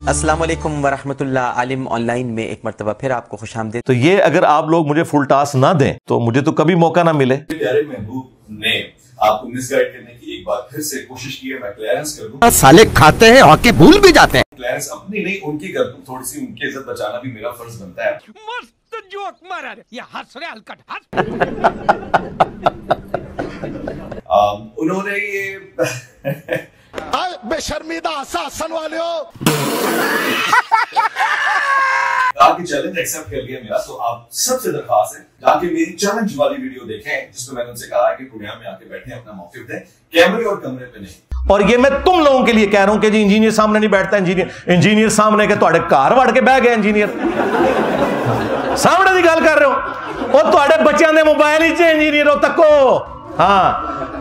अस्सलाम वालेकुम वरहमतुल्लाह। आलिम ऑनलाइन में एक मरतबा फिर आपको खुशामदीद। तो ये अगर आप लोग मुझे फुल टास्क ना दें तो मुझे तो कभी मौका ना मिले। प्यारे महबूब ने आपको मिसगाइड करने की एक बार फिर से कोशिश की है। मैं क्लियरेंस कर दूं। साले खाते हैं और के भूल भी जाते हैं। क्लियरेंस अपनी नहीं उनकी कर दूं। थोड़ी सी उनकी इज्जत बचाना भी मेरा फर्ज बनता है। मस्त जोक मारा रे, ये हंस रहे हलकट हंस। उन्होंने ये बेशर्मीदा शासन वाले हो कहा कि चैलेंज एक्सेप्ट कर लिया मेरा, तो आप सबसे दरख्वास्त है जाके मेरी चैलेंज वाली वीडियो देखें जिसमें मैंने उनसे कहा है कि प्रोग्राम में आके बैठे अपना मौके दें, कैमरे और कमरे पे नहीं। और ये मैं तुम लोगों के लिए कह रहा हूं कि जी इंजीनियर सामने नहीं बैठता। इंजीनियर सामने के ਤੁਹਾਡੇ ਘਰ ਵੜ ਕੇ ਬਹਿ ਗਏ इंजीनियर सामने की गल कर रहे हो। और ਤੁਹਾਡੇ ਬੱਚਿਆਂ ਦੇ मोबाइल ही इंजीनियर हो तको। हाँ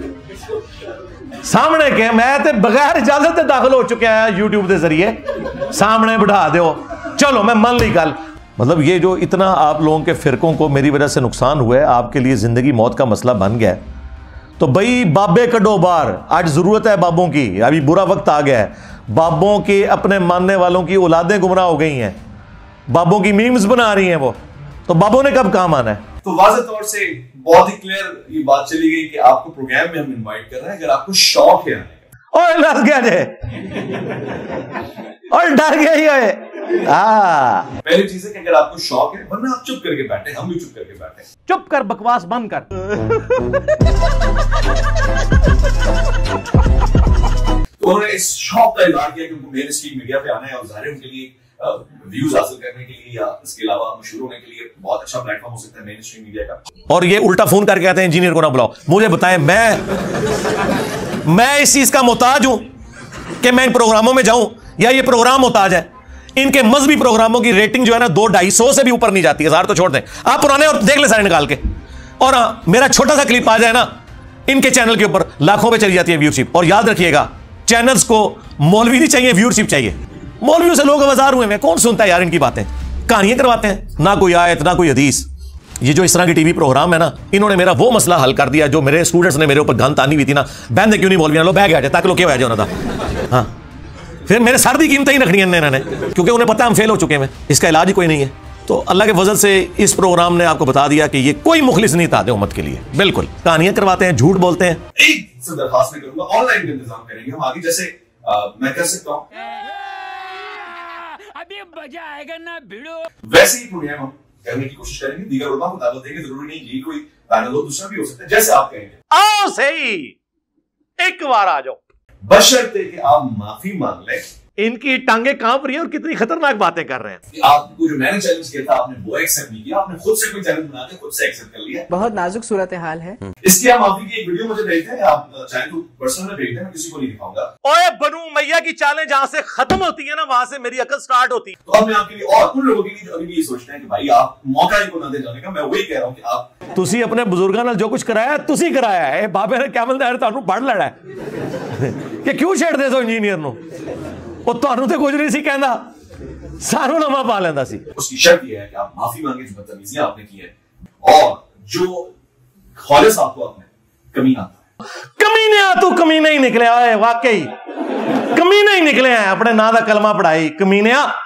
सामने के मैं तो बगैर इजाजत दाखिल हो चुका है यूट्यूब के जरिए। सामने बिठा दो, चलो मैं मान ली गल। मतलब ये जो इतना आप लोगों के फिरकों को मेरी वजह से नुकसान हुआ है, आपके लिए जिंदगी मौत का मसला बन गया है, तो भाई बाबे कड्डो बाहर। आज जरूरत है बाबों की, अभी बुरा वक्त आ गया है। बाबों के अपने मानने वालों की औलादें गुमराह हो गई हैं, बाबों की मीम्स बना रही हैं वो, तो बाबों ने कब काम आना है। तो वाज़ेह तौर से बहुत ही क्लियर ये बात चली गई कि आपको प्रोग्राम में हम इनवाइट कर रहे हैं अगर आपको शौक है आने का। और लग गया जे और डर गया ही है। पहली चीज है कि अगर आपको शौक है, वरना आप चुप करके बैठे, हम भी चुप करके बैठे। चुप कर, बकवास बंद कर। तो उन्होंने इस शौक का इजहार किया कि उनको मेन स्ट्रीम मीडिया पे आना है और ज़ाहिर उनके लिए व्यूज हासिल करने के लिए या इसके अलावा मशहूर होने के लिए बहुत अच्छा प्लेटफॉर्म हो सकता है मेन स्ट्रीम मीडिया का। और ये उल्टा फोन करके कहते हैं इंजीनियर को ना बुलाओ। मुझे बताएं, मैं इस चीज का मोहताज हूं कि मैं इन प्रोग्रामों में जाऊं या ये प्रोग्राम मोहताज है। इनके मजहबी प्रोग्रामों की रेटिंग जो है ना 200-250 से भी ऊपर नहीं जाती है। 1000 तो छोड़ दें, आप पुराने और देख ले सारे निकाल के। और हाँ, मेरा छोटा सा क्लिप आ जाए ना इनके चैनल के ऊपर, लाखों पे चली जाती है व्यूअरशिप। और याद रखिएगा, चैनल्स को मौलवी नहीं चाहिए, व्यूअरशिप चाहिए। मौलवियों से लोग आवाज़ार हुए हैं, कौन सुनता है यार इनकी बातें। कहानियां करवाते हैं, ना कोई आयत ना कोई हदीस। ये जो इस तरह के टीवी प्रोग्राम है ना, इन्होंने मेरा वो मसला हल कर दिया जो मेरे स्टूडेंट्स ने मेरे ऊपर गन तानी हुई थी ना, बहन क्यों नहीं मौलवी लो बह गया ताकि लोग क्या हो जाए। हाँ, फिर मेरे सर की कीमतें ही रखनी है इन्होंने, क्योंकि उन्हें पता है हम फेल हो चुके हैं, इसका इलाज ही कोई नहीं है। तो अल्लाह के फजल से इस प्रोग्राम ने आपको बता दिया कि ये कोई मुखलिस नहीं था उम्मत के लिए। बिल्कुल कहानियां करवाते हैं, झूठ बोलते हैं। एक से दरखास्त में करूंगा, ऑनलाइन इंतजाम करेंगे हम आगे, जैसे मैं कर सकता हूँ अभी मजा आएगा ना भिड़ो। वैसे ही प्रोग्राम हम करने की कोशिश करेंगे, दीगर उलमा को दावत देंगे। जरूरी नहीं ये कोई पैनल हो, दूसरा भी हो सकता है, जैसे आप कहेंगे। आओ सही, एक बार आ जाओ, बशर्ते कि आप माफी मांग लें। इनकी टांगे कांप रही है और कितनी खतरनाक बातें कर रहे हैं। आपको जो मैंने चैलेंज किया था आपने वो एक्सेप्ट नहीं किया, आपने खुद से कोई चैलेंज बना के खुद से एक्सेप्ट कर लिया। बहुत नाजुक सूरत हाल है। इसकी आप माफी की एक वीडियो मुझे भेज दें, आप चाहे तो पर्सनल में भेज दें, मैं किसी को नहीं दिखाऊंगा। ओए बनू मैया की चालें जहां से खत्म होती है ना, वहां से मेरी अकल स्टार्ट होती है। तो अब मैं आपके लिए और उन लोगों के लिए जो अभी भी ये सोचते हैं कि भाई आप मौका ही को ना दे जाने का, मैं वही कह रहा हूँ कि आप तुसी अपने बुजुर्गों ने जो कुछ कराया तुसी कराया है। बाबे ने क्या मिलता है तुहानू पढ़ लड़ा है कि क्यों छेड़ दे सो इंजीनियर नु, वो तुहानू ते कुछ नहीं सी कहंदा, सानू लम्मा पा लेंदा सी। उसकी शर्त यह है कि आप माफी मांगे जो बदतमीजियां आपने की है और जो खालिस आपको आपने कमीना कमीने तू कमीने ही निकले, वाकई कमीने ही निकले हैं। अपने ना दा कलमा पढ़ाई कमीने।